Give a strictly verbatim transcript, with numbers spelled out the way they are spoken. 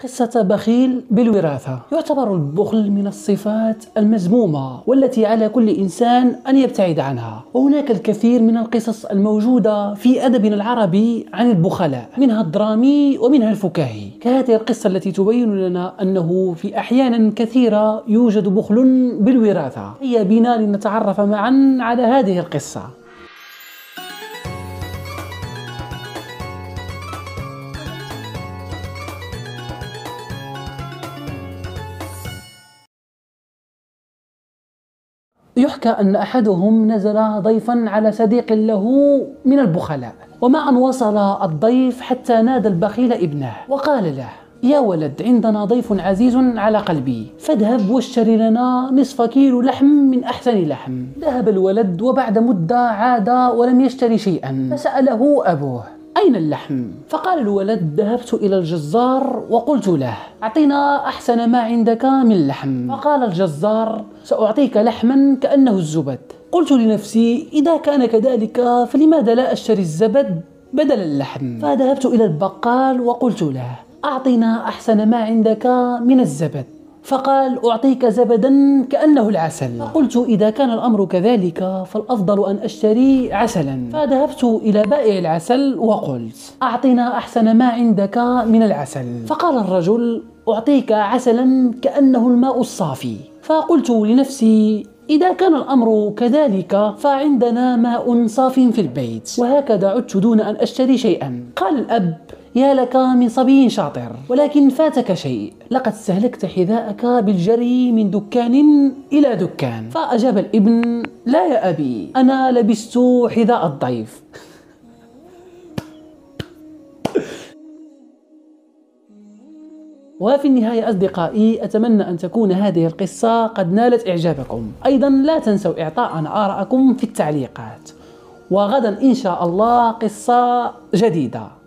قصة بخيل بالوراثة. يعتبر البخل من الصفات المذمومة والتي على كل إنسان أن يبتعد عنها، وهناك الكثير من القصص الموجودة في أدبنا العربي عن البخلاء، منها الدرامي ومنها الفكاهي، كهذه القصة التي تبين لنا أنه في أحيان كثيرة يوجد بخل بالوراثة. هيا بنا لنتعرف معا على هذه القصة. يحكى أن أحدهم نزل ضيفا على صديق له من البخلاء، وما أن وصل الضيف حتى نادى البخيل ابنه وقال له: يا ولد، عندنا ضيف عزيز على قلبي، فاذهب واشتري لنا نصف كيلو لحم من أحسن لحم. ذهب الولد وبعد مدة عاد ولم يشتري شيئا، فسأله أبوه: أين اللحم؟ فقال الولد: ذهبت إلى الجزار وقلت له: أعطينا أحسن ما عندك من لحم. فقال الجزار: سأعطيك لحما كأنه الزبد. قلت لنفسي: إذا كان كذلك فلماذا لا أشتري الزبد بدل اللحم؟ فذهبت إلى البقال وقلت له: أعطينا أحسن ما عندك من الزبد. فقال: أعطيك زبدا كأنه العسل. قلت: إذا كان الأمر كذلك فالأفضل أن أشتري عسلا. فذهبت إلى بائع العسل وقلت: أعطنا أحسن ما عندك من العسل. فقال الرجل: أعطيك عسلا كأنه الماء الصافي. فقلت لنفسي: إذا كان الأمر كذلك فعندنا ماء صاف في البيت. وهكذا عدت دون أن أشتري شيئا. قال الأب: يا لك من صبي شاطر، ولكن فاتك شيء، لقد استهلكت حذاءك بالجري من دكان إلى دكان. فأجاب الابن: لا يا أبي، أنا لبست حذاء الضيف. وفي النهاية أصدقائي، أتمنى أن تكون هذه القصة قد نالت إعجابكم. أيضا لا تنسوا إعطاءنا آراءكم في التعليقات، وغدا إن شاء الله قصة جديدة.